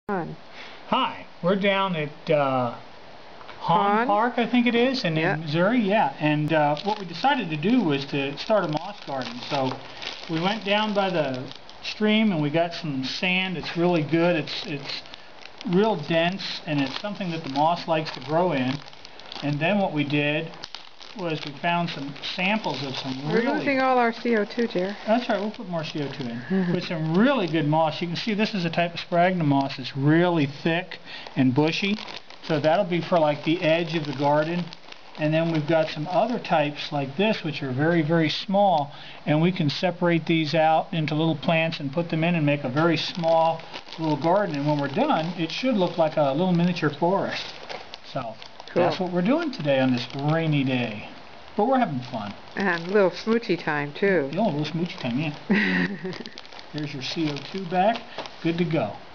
Hi, we're down at Hawn Park, I think it is, in Missouri, yeah. And what we decided to do was to start a moss garden. So we went down by the stream and we got some sand. It's really good. It's real dense, and it's something that the moss likes to grow in. And then what we did was we found some samples of some really... We're losing all our CO2, Jer. That's right, we'll put more CO2 in. With some really good moss. You can see this is a type of sphagnum moss. It's really thick and bushy. So that'll be for like the edge of the garden. And then we've got some other types like this, which are very, very small. And we can separate these out into little plants and put them in and make a very small little garden. And when we're done, it should look like a little miniature forest. So... Cool. That's what we're doing today on this rainy day. But we're having fun. And a little smoochy time, too. Yeah, a little smoochy time, yeah. There's your CO2 back. Good to go.